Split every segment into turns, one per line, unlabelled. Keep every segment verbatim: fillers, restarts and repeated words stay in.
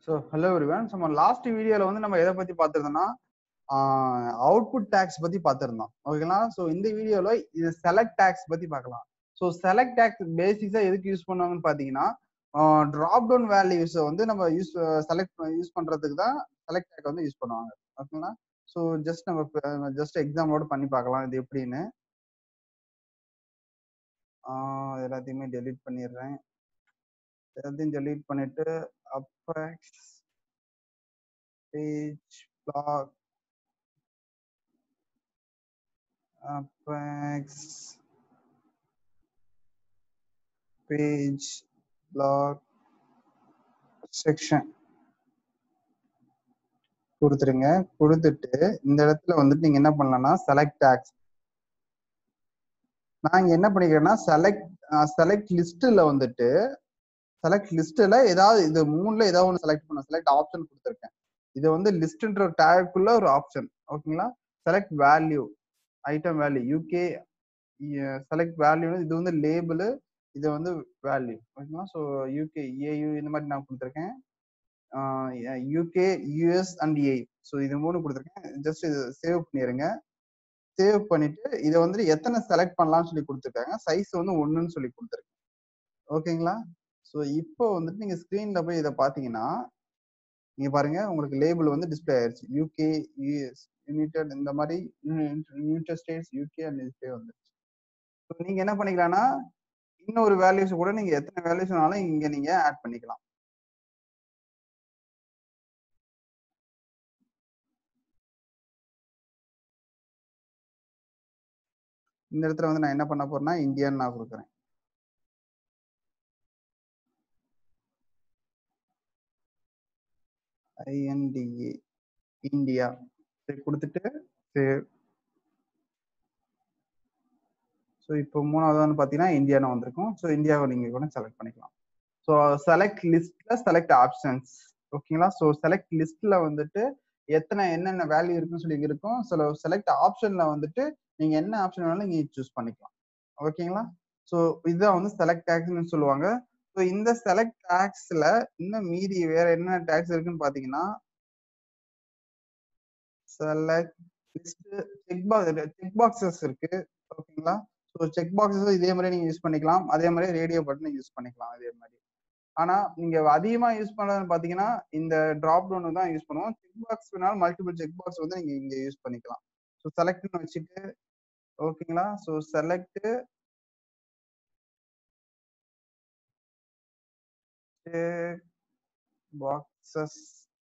So hello everyone. So last video la வந்து நம்ம எதை பத்தி பார்த்திருந்தோம்னா அவுட்புட் டாக்ஸ் பத்தி பார்த்திருந்தோம். ஓகேங்களா? ஸோ இந்த வீடியோல இது செலக்ட் டாக்ஸ் பத்தி பார்க்கலாம். ஸோ செலக்ட் டாக்ஸ் பேசிக்ஸா எதுக்கு யூஸ் பண்ணுவாங்கன்னு பாத்தீங்கன்னா டிராப் டவுன் வேல்யூஸ் வந்து நம்ம யூஸ் செலக்ட் யூஸ் பண்றதுக்கு தான் செலக்ட் டாக் வந்து யூஸ் பண்ணுவாங்க. ஓகேங்களா? ஸோ ஜஸ்ட் நம்ம ஜஸ்ட் எக்ஸாம்பிளோட பண்ணி பார்க்கலாம் இது எப்படின்னு. எல்லாத்தையுமே டெலீட் பண்ணிடுறேன். எல்லாத்தையும் டெலீட் பண்ணிட்டு அப்ராக்ஸ் பேஜ் பிளாக் அப்ராக்ஸ் பேஜ் பிளாக் செக்ஷன் கொடுத்துருங்க. கொடுத்துட்டு இந்த இடத்துல வந்துட்டு நீங்க என்ன பண்ணலாம்னா செலக்ட் டாக்ஸ் நான் இங்க என்ன பண்ணிக்கிறேன்னா செலக்ட் செலக்ட் லிஸ்ட்ல வந்துட்டு செலக்ட் லிஸ்ட்ல ஏதாவது இது மூணுல ஏதாவது ஒன்று செலக்ட் பண்ண செலக்ட் ஆப்ஷன் கொடுத்துருக்கேன். இது வந்து லிஸ்ட்ன்ற ஒரு டேக்குள்ள ஒரு ஆப்ஷன். ஓகேங்களா? Select value item value UK select value இது வந்து லேபிள், இது வந்து வேல்யூ. ஓகேங்களா? ஸோ யூகே ஏயு இந்த மாதிரி நான் கொடுத்துருக்கேன். UK US and A so இது மூணு கொடுத்துருக்கேன். ஜஸ்ட் இது சேவ் பண்ணிடுங்க. சேவ் பண்ணிட்டு இதை வந்துட்டு எத்தனை செலக்ட் பண்ணலாம்னு சொல்லி கொடுத்துருக்காங்க. சைஸ் வந்து ஒன்றுன்னு சொல்லி கொடுத்துருக்கேன். ஓகேங்களா? ஸோ இப்போ வந்துட்டு நீங்க ஸ்கிரீன்ல போய் இதை பார்த்தீங்கன்னா நீங்க பாருங்க உங்களுக்கு லேபிள் வந்து டிஸ்பிளே ஆயிடுச்சு. யூகே யூஎஸ் யுனைடெட் இந்த மாதிரி United States UK and display வந்துருச்சு. ஸோ நீங்க என்ன பண்ணிக்கலாம்னா இன்னொரு வேல்யூஸ் கூட நீங்க எத்தனை வேல்யூஸ் வேணாலும் இங்க நீங்க ஆட் பண்ணிக்கலாம். இந்த இடத்துல வந்து நான் என்ன பண்ண போறேன்னா இந்தியான்னு நான் கொடுக்குறேன். ஐஎன்டிஏ இந்தியா கொடுத்துட்டு சேவ். ஸோ இப்போ மூணாவது வந்து பார்த்தீங்கன்னா இந்தியான்னு வந்திருக்கும். ஸோ இந்தியாவை நீங்க கூட செலக்ட் பண்ணிக்கலாம். ஸோ செலக்ட் லிஸ்ட்ல செலக்ட் ஆப்ஷன்ஸ். ஓகேங்களா? ஸோ செலக்ட் லிஸ்ட்ல வந்துட்டு எத்தனை என்னென்ன வேல்யூ இருக்குன்னு சொல்லி இருக்கும். ஸோ செலக்ட் ஆப்ஷன்ல வந்துட்டு நீங்க என்ன ஆப்ஷன் வேணாலும் நீங்க சூஸ் பண்ணிக்கலாம். ஓகேங்களா? ஸோ இதுதான் வந்து செலக்ட் டாக்ஸ்ன்னு சொல்லுவாங்க. ஸோ இந்த செலக்ட் டாக்ஸ்ல இன்னும் மீதி வேற என்ன டாக்ஸ் இருக்குன்னு பாத்தீங்கன்னா select list check box check boxes இருக்கு. ஓகேங்களா? ஸோ செக் பாக்ஸஸ் இதே மாதிரி நீங்க யூஸ் பண்ணிக்கலாம். அதே மாதிரி ரேடியோ பட்டன் யூஸ் பண்ணிக்கலாம் அதே மாதிரி. ஆனா நீங்க அதிகமா யூஸ் பண்றதுன்னு பாத்தீங்கன்னா இந்த டிராப் டவுன் தான் யூஸ் பண்ணுவோம். செக் பாக்ஸ் வேணாலும் மல்டிபிள் செக் பாக்ஸ் வந்து நீங்க இங்க யூஸ் பண்ணிக்கலாம். ஸோ செலக்ட்னு வச்சுட்டு ஓகேங்களா? So select check boxes.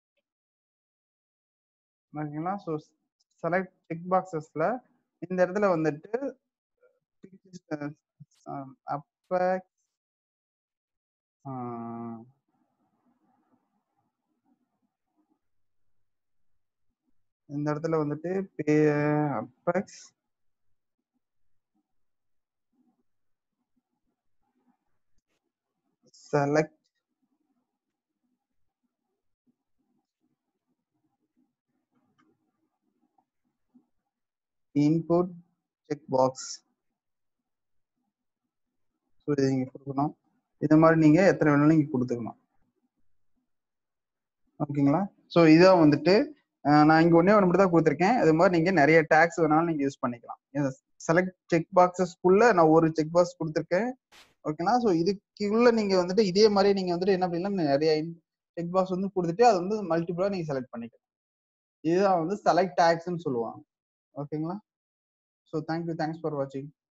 ஓகேங்களா? ஸோ செலக்ட் செக் பாக்ஸஸ்ல இந்த இடத்துல வந்துட்டு அப்ராக்ஸ் இந்த இடத்துல வந்துட்டு அப்ராக்ஸ் select input check box. So இதை நீங்க கொடுக்கணும். இந்த மாதிரி நீங்க எத்தனை வேணாலும் நீங்க கொடுத்துக்கணும். ஓகேங்களா? ஸோ இதான் வந்துட்டு நான் இங்க ஒன்னே ஒன்று மட்டும் தான் கொடுத்துருக்கேன். அது மாதிரி நீங்க நிறைய டேக்ஸ் வேணாலும் நீங்க யூஸ் பண்ணிக்கலாம். செலக்ட் செக் பாக்ஸஸ்க்குள்ள நான் ஒரு செக் பாக்ஸ் கொடுத்துருக்கேன். ஓகேங்களா? ஸோ இதுக்குள்ள நீங்க வந்துட்டு இதே மாதிரி நீங்க வந்துட்டு என்ன பண்ணலாம் நிறைய செக் பாக்ஸ் வந்து கொடுத்துட்டு அது வந்து மல்டிபிளா நீங்க செலக்ட் பண்ணிக்கலாம். இதுதான் வந்து செலக்ட் டேக்ஸ்ன்னு சொல்லுவாங்க. ஓகேங்களா? ஸோ தேங்க்யூ தேங்க்ஸ் ஃபார் வாட்சிங்.